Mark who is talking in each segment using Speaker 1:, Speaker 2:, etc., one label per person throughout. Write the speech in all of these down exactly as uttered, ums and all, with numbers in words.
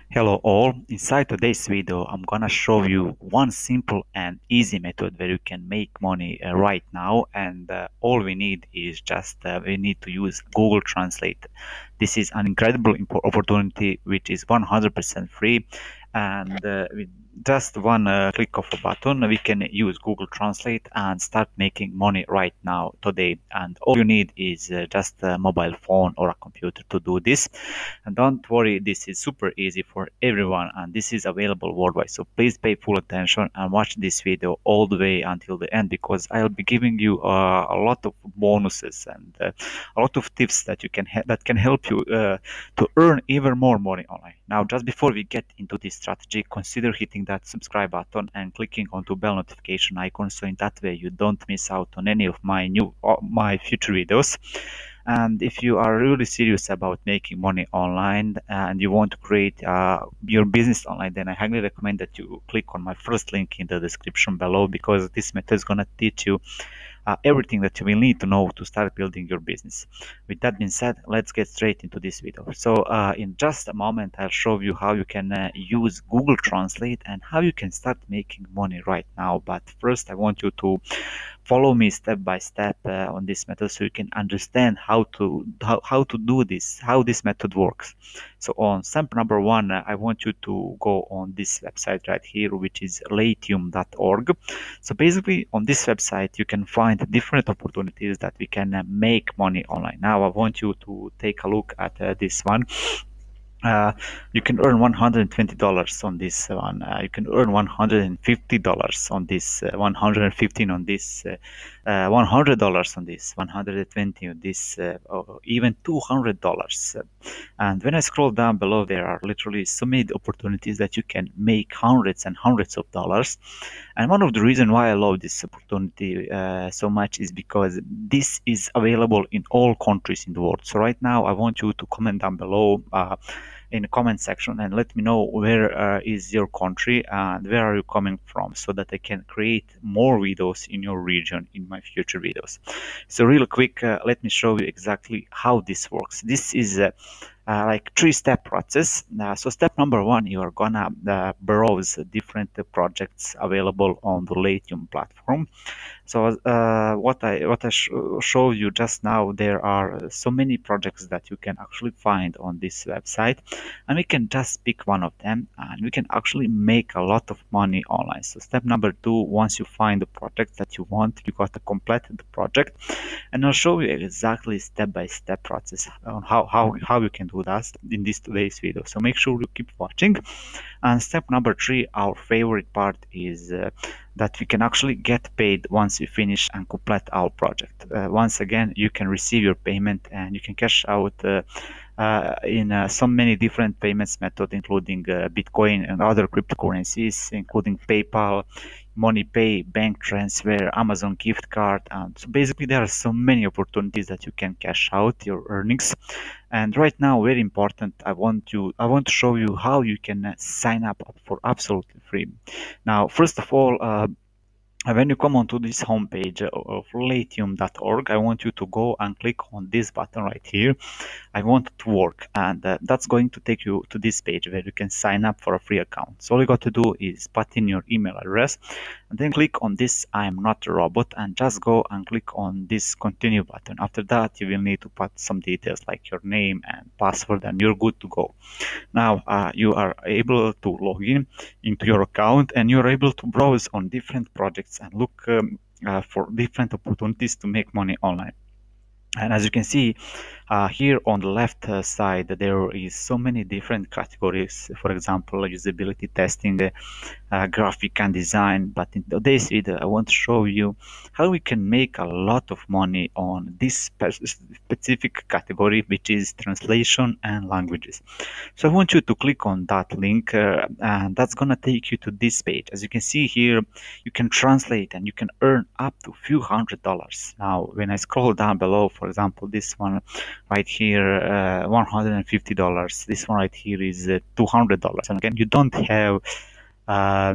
Speaker 1: Hello all, inside today's video I'm gonna show you one simple and easy method where you can make money uh, right now, and uh, all we need is just uh, we need to use Google Translate. This is an incredible impo- opportunity which is one hundred percent free, and uh, with just one uh, click of a button we can use Google Translate and start making money right now today. And all you need is uh, just a mobile phone or a computer to do this. And don't worry, this is super easy for everyone and this is available worldwide. So please pay full attention and watch this video all the way until the end, because I'll be giving you uh, a lot of bonuses and uh, a lot of tips that you can that can help you uh, to earn even more money online. Now, just before we get into this strategy, consider hitting that subscribe button and clicking onto bell notification icon, so in that way you don't miss out on any of my new uh, my future videos. And if you are really serious about making money online and you want to create uh, your business online, then I highly recommend that you click on my first link in the description below, because this method is going to teach you uh, everything that you will need to know to start building your business. With that being said, let's get straight into this video. So uh, in just a moment, I'll show you how you can uh, use Google Translate and how you can start making money right now. But first, I want you to follow me step by step uh, on this method so you can understand how to how, how to do this, how this method works. So on step number one, uh, I want you to go on this website right here, which is lathium dot org. So basically on this website you can find different opportunities that we can uh, make money online. Now I want you to take a look at uh, this one. Uh, you can earn one hundred twenty dollars on this one. Uh, you can earn one hundred fifty dollars on this, uh, one hundred fifteen on this, uh, uh, one hundred dollars on this, one hundred twenty on this, uh, or even two hundred dollars. And when I scroll down below, there are literally so many opportunities that you can make hundreds and hundreds of dollars. And one of the reasons why I love this opportunity uh, so much is because this is available in all countries in the world. So right now, I want you to comment down below uh, in the comment section and let me know where uh, is your country and where are you coming from, so that I can create more videos in your region in my future videos. So real quick, uh, let me show you exactly how this works. This is uh, uh, like three-step process. Uh, so step number one, you are gonna uh, browse different uh, projects available on the Lathium platform. So uh, what I what I sh show you just now, there are so many projects that you can actually find on this website, and we can just pick one of them and we can actually make a lot of money online. So step number two, once you find the project that you want, you got to complete the project, and I'll show you exactly step-by-step process on how, how, how you can do that in this today's video. So make sure you keep watching. And step number three, our favorite part, is uh, that we can actually get paid once we finish and complete our project. Uh, once again, you can receive your payment and you can cash out uh, uh, in uh, so many different payments methods, including uh, Bitcoin and other cryptocurrencies, including PayPal, MoneyPay, bank transfer, Amazon gift card. And so basically there are so many opportunities that you can cash out your earnings. And right now, very important, I want you I want to show you how you can uh, sign up for absolutely free. Now, first of all, uh, when you come onto this homepage of lathium dot org, I want you to go and click on this button right here. I want to work, and uh, that's going to take you to this page where you can sign up for a free account. So all you got to do is put in your email address and then click on this I am not a robot, and just go and click on this continue button. After that, you will need to put some details like your name and password, and you're good to go. Now uh, you are able to log in into your account and you're able to browse on different projects and look um, uh, for different opportunities to make money online. And as you can see uh, here on the left uh, side, there is so many different categories. For example, usability testing, uh, uh, graphic and design. But in today's video, I want to show you how we can make a lot of money on this spe specific category, which is translation and languages. So I want you to click on that link, uh, and that's gonna take you to this page. As you can see here, you can translate and you can earn up to a few hundred dollars. Now, when I scroll down below, for example, this one right here, uh, one hundred fifty dollars. This one right here is uh, two hundred dollars. And again, you don't have um,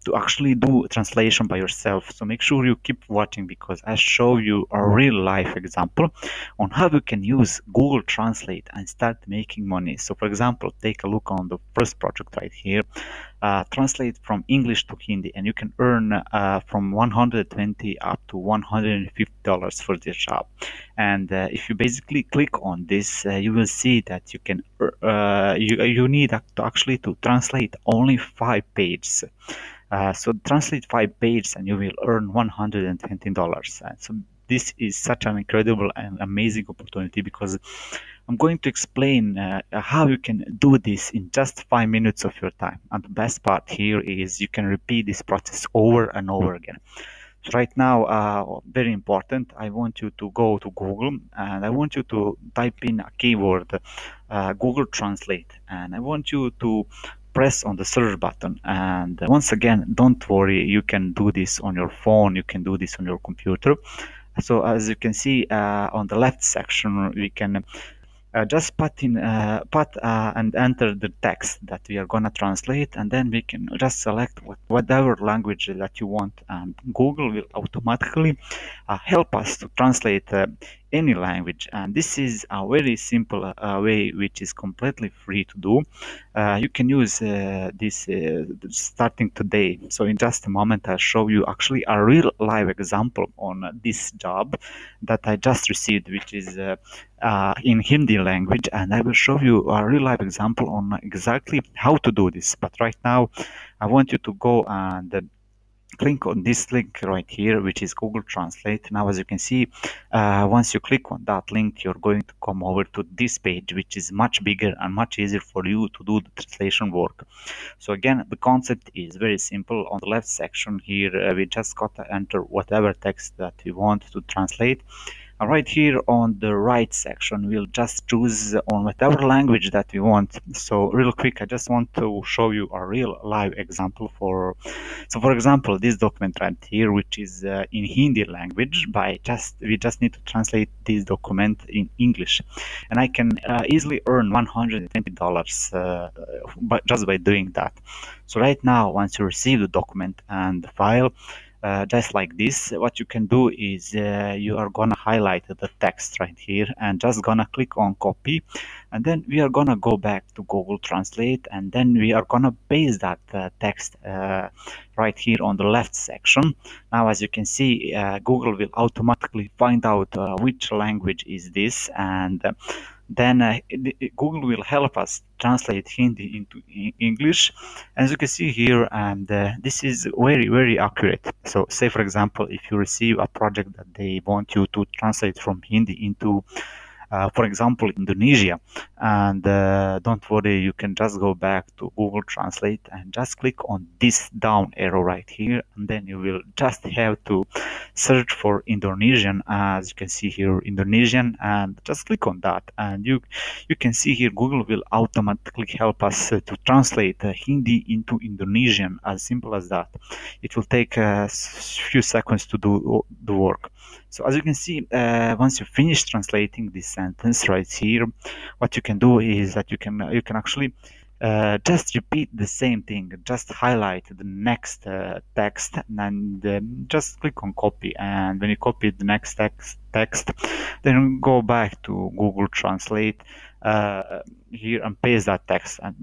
Speaker 1: to actually do translation by yourself. So make sure you keep watching because I show you a real life example on how you can use Google Translate and start making money. So for example, take a look on the first project right here. Uh, translate from English to Hindi, and you can earn uh, from one hundred twenty up to one hundred fifty dollars for this job. And uh, if you basically click on this, uh, you will see that you can uh, you you need to actually to translate only five pages. Uh, so translate five pages, and you will earn one hundred twenty dollars. Uh, so this is such an incredible and amazing opportunity because I'm going to explain uh, how you can do this in just five minutes of your time. And the best part here is you can repeat this process over and over again. So right now, uh, very important, I want you to go to Google and I want you to type in a keyword, uh, Google Translate, and I want you to press on the search button. And once again, don't worry, you can do this on your phone, you can do this on your computer. So as you can see uh, on the left section, we can uh, just put in uh, put uh, and enter the text that we are gonna translate, and then we can just select what, whatever language that you want, and Google will automatically uh, help us to translate uh, any language. And this is a very simple uh, way which is completely free to do. Uh, you can use uh, this uh, starting today. So in just a moment I'll show you actually a real live example on uh, this job that I just received, which is uh, uh, in Hindi language, and I will show you a real live example on exactly how to do this. But right now I want you to go and uh, click on this link right here, which is Google Translate. Now, as you can see, uh, once you click on that link, you're going to come over to this page, which is much bigger and much easier for you to do the translation work. So again, the concept is very simple. On the left section here, uh, we just got to enter whatever text that we want to translate. And right here on the right section, we'll just choose on whatever language that we want. So real quick, I just want to show you a real live example for, so for example, this document right here, which is uh, in Hindi language, by just, we just need to translate this document in English. And I can uh, easily earn one hundred twenty dollars uh, but just by doing that. So right now, once you receive the document and the file, Uh, just like this, what you can do is uh, you are gonna highlight the text right here and just gonna click on copy, and then we are gonna go back to Google Translate, and then we are gonna paste that uh, text uh, right here on the left section. Now, as you can see, uh, Google will automatically find out uh, which language is this, and uh, then uh, Google will help us translate Hindi into English, as you can see here, and uh, this is very very accurate. So say for example, if you receive a project that they want you to translate from Hindi into uh, for example, Indonesia, and uh, don't worry, you can just go back to Google Translate and just click on this down arrow right here, and then you will just have to search for Indonesian, as you can see here, Indonesian, and just click on that, and you you can see here Google will automatically help us uh, to translate uh, Hindi into Indonesian, as simple as that. It will take a few seconds to do the work. So as you can see, uh, once you finish translating this sentence right here, what you can do is that you can you can actually uh, just repeat the same thing, just highlight the next uh, text, and um, just click on copy. And when you copy the next text, text, then go back to Google Translate uh, here and paste that text and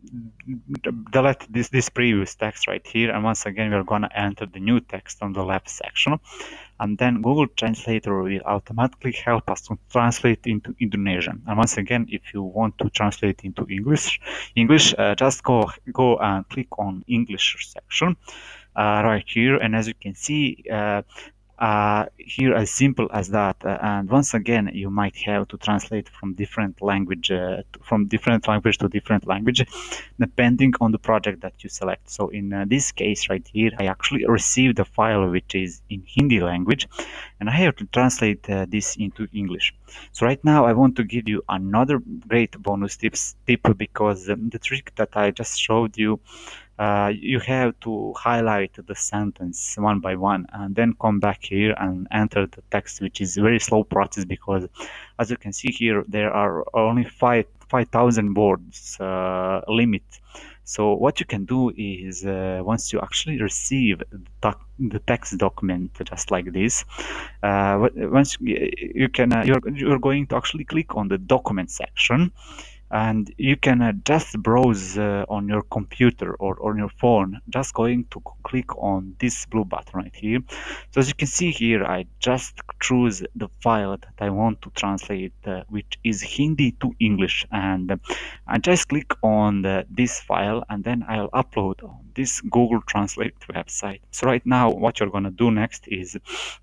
Speaker 1: delete this this previous text right here. And once again, we're gonna enter the new text on the left section, and then Google Translator will automatically help us to translate into Indonesian. And once again, if you want to translate into English, English, uh, just go go and click on English section uh, right here, and as you can see. Uh, Uh, here as simple as that, uh, and once again you might have to translate from different language uh, to, from different language to different language depending on the project that you select. So in uh, this case right here, I actually received a file which is in Hindi language, and I have to translate uh, this into English. So right now I want to give you another great bonus tips tip, because um, the trick that I just showed you, Uh, you have to highlight the sentence one by one and then come back here and enter the text, which is a very slow process because, as you can see here, there are only five five thousand words uh, limit. So what you can do is uh, once you actually receive the, doc the text document just like this, uh, once you can uh, you're, you're going to actually click on the document section, and you can uh, just browse uh, on your computer or on your phone, just going to click on this blue button right here. So as you can see here, I just choose the file that I want to translate, uh, which is Hindi to English, and uh, I just click on the, this file, and then I'll upload on this Google Translate website. So right now what you're gonna do next is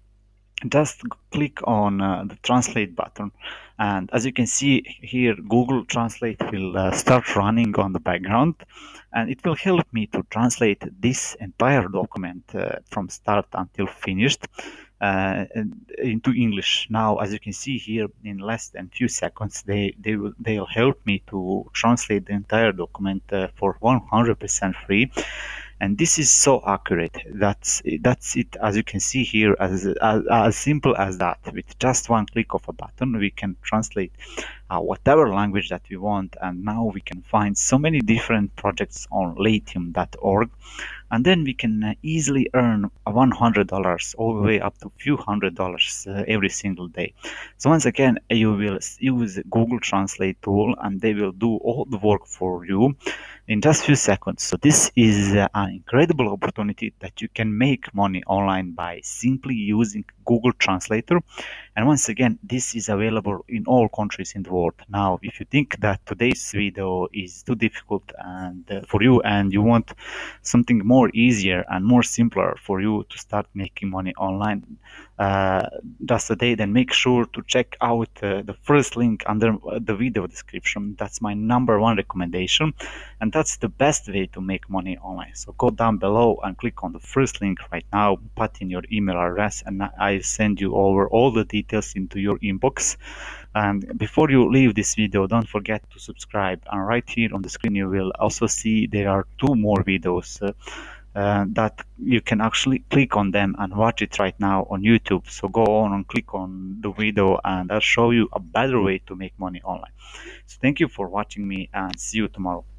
Speaker 1: just click on uh, the translate button, and as you can see here, Google Translate will uh, start running on the background, and it will help me to translate this entire document uh, from start until finished uh, into English. Now as you can see here, in less than few seconds they they will they'll help me to translate the entire document uh, for one hundred percent free. And this is so accurate. That's that's it. As you can see here, as, as as simple as that. With just one click of a button, we can translate uh, whatever language that we want. And now we can find so many different projects on Latium dot org, and then we can uh, easily earn one hundred dollars all the way up to a few hundred dollars uh, every single day. So once again, you will use Google Translate tool, and they will do all the work for you in just a few seconds. So this is uh, an incredible opportunity that you can make money online by simply using Google Translator. And once again, this is available in all countries in the world. Now, if you think that today's video is too difficult and uh, for you, and you want something more easier and more simpler for you to start making money online uh, just today, then make sure to check out uh, the first link under the video description. That's my number one recommendation, and that's the best way to make money online. So go down below and click on the first link right now, put in your email address, and I'll send you over all the details into your inbox. And before you leave this video, don't forget to subscribe, and right here on the screen you will also see there are two more videos uh, uh, that you can actually click on them and watch it right now on YouTube. So go on and click on the video, and I'll show you a better way to make money online. So thank you for watching me, and see you tomorrow.